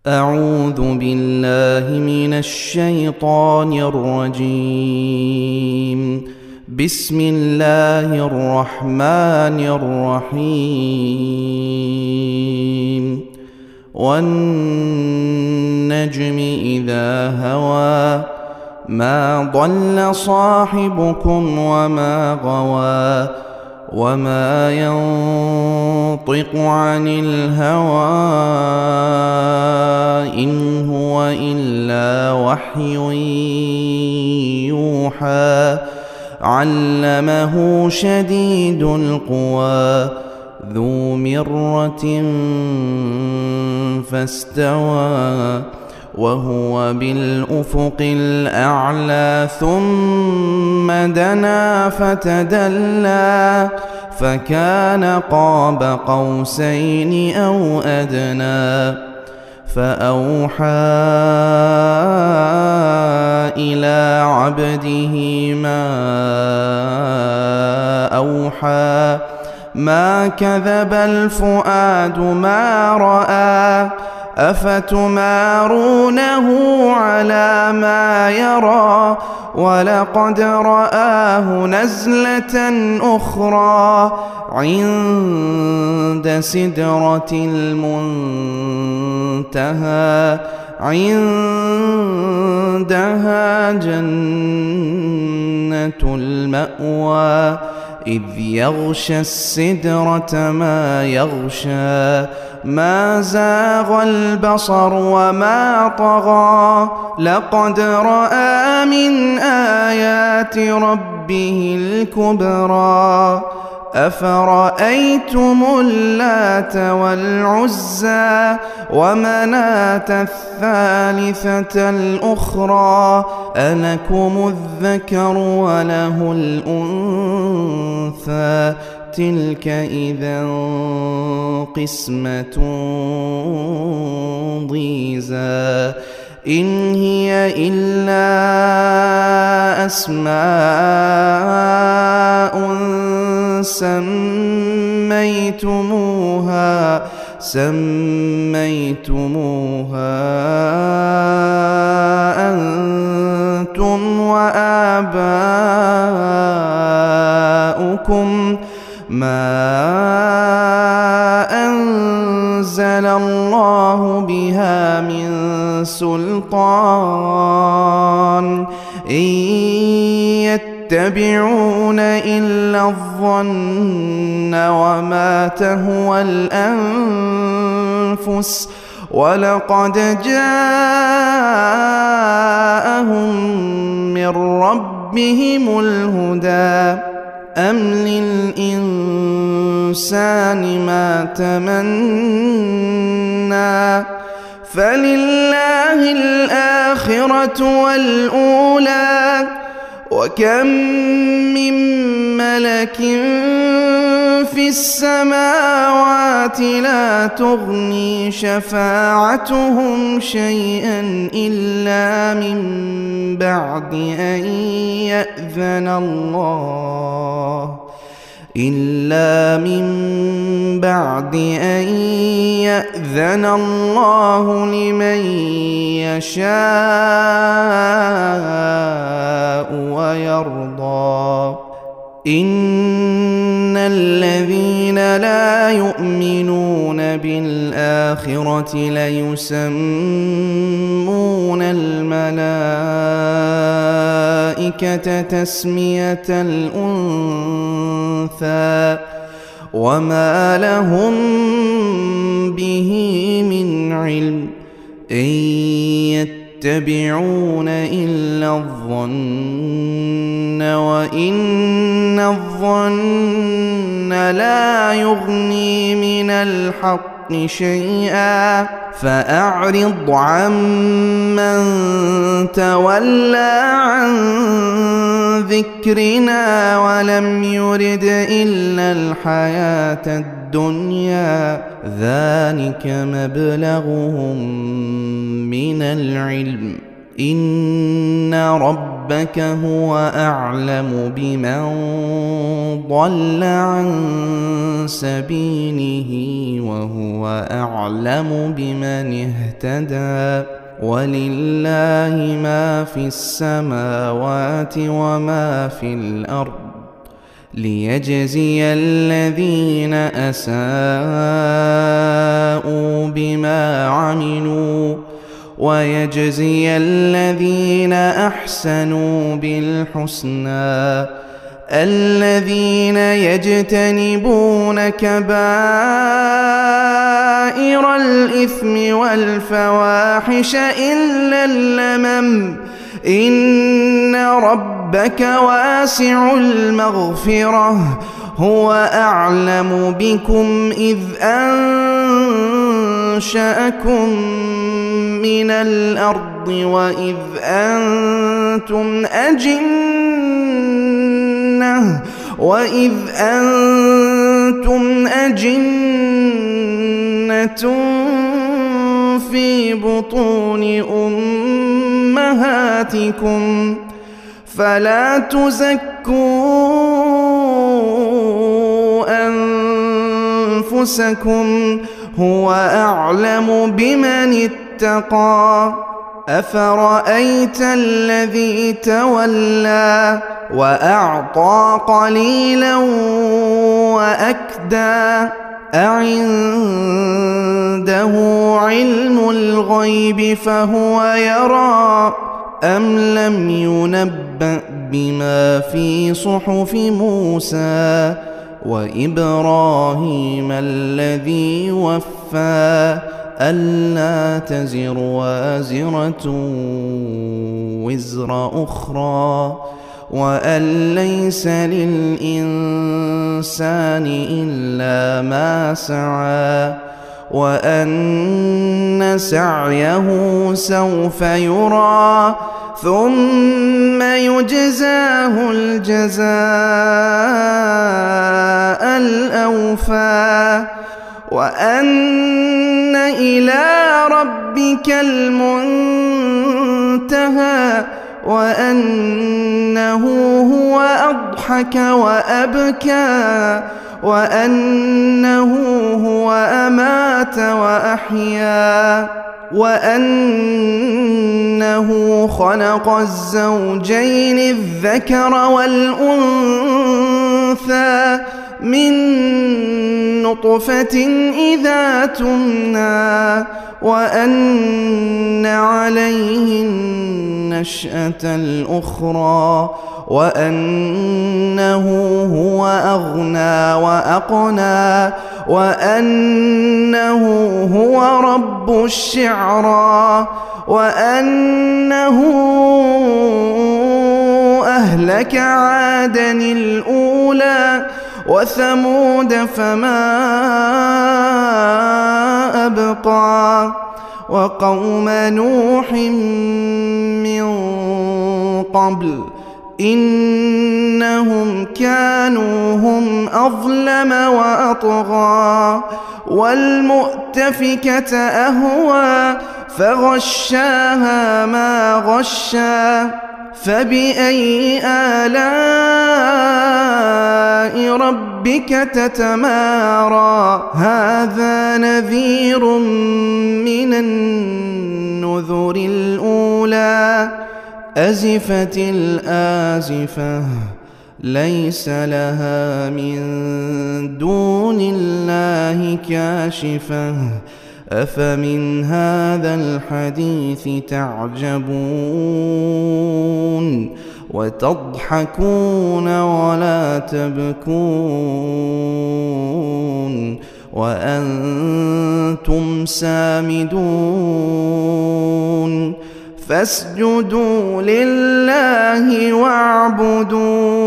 أعوذ بالله من الشيطان الرجيم. بسم الله الرحمن الرحيم. والنجم إذا هوى ما ضل صاحبكم وما غوى وما ينطق عن الهوى إن هو إلا وحي يوحى. علمه شديد القوى ذو مرة فاستوى وهو بالأفق الأعلى ثم دنا فتدلى فكان قاب قوسين أو أدنى فأوحى إلى عبده ما أوحى. ما كذب الفؤاد ما رأى أفتمارونه على ما يرى ولقد رآه نزلة أخرى عند سدرة المنتهى عندها جنة المأوى إذ يغشى السدرة ما يغشى. ما زاغ البصر وما طغى لقد رأى من آيات ربه الكبرى. أفرأيتم اللات والعزى ومناة الثالثة الأخرى ألكم الذكر وله الأنثى تلك إذا قسمة ضيزى. إن هي إلا أسماء سميتموها أنتم وآباؤكم ما أنزل الله بها من سلطان إن يتبعون إلا الظن وما تهوى الأنفس ولقد جاءهم من ربهم الهدى. أم للإنسان ما تمنى فلله الآخرة والأولى وكم من ملك في السماوات لا تغني شفاعتهم شيئا إلا من بعد أن يأذن الله لمن يشاء ويرضى. إن الذين لا يؤمنون بالآخرة ليسمون الملائكة تسمية الأنثى وما لهم به من علم إن يتبعون إلا الظن وإن الظن لا يغني من الحق شيئا. فأعرض عمن تولى عن ذكرنا ولم يرد إلا الحياة الدنيا ذلك مبلغهم من العلم إن ربك هو أعلم بمن ضل عن سبيله وهو أعلم بمن اهتدى ولله ما في السماوات وما في الأرض ليجزي الذين أساءوا بما عملوا ويجزي الذين أحسنوا بالحسنى الذين يجتنبون كبائر الإثم والفواحش إلا اللمم إن ربك واسع المغفرة هو أعلم بكم إذ أنشأكم من الأرض وإذ أنتم أجنة في بطون أمهاتكم فلا تزكوا أنفسكم هو أعلم بمن اتقى أفرأيت الذي تولى وأعطى قليلا وأكدى أعنده علم الغيب فهو يرى أم لم ينبأ بما في صحف موسى وإبراهيم الذي وفى ألا تزر وازرة وزر أخرى وأن ليس للإنسان إلا ما سعى وأن سعيه سوف يرى ثم يجزاه الجزاء الأوفى وأن إلى ربك المنتهى وأنه هو أضحك وأبكى وأنه هو أمات وأحيا وأنه خلق الزوجين الذكر والأنثى من نطفة إذا تمنى وأن عليه النشأة الأخرى وأنه هو أغنى وأقنى وأنه هو رب الشعرى وأنه أهلك عادا الأولى وثمود فما أبقى وقوم نوح من قبل إنهم كانوا هم أظلم وأطغى والمؤتفكة أهوى فغشاها ما غشى فبأي آلاء ربك تتمارى هذا نذير من النذر الأولى أزفت الآزفة ليس لها من دون الله كاشفة أفمن هذا الحديث تعجبون وتضحكون ولا تبكون وأنتم سامدون فاسجدوا لله واعبدوا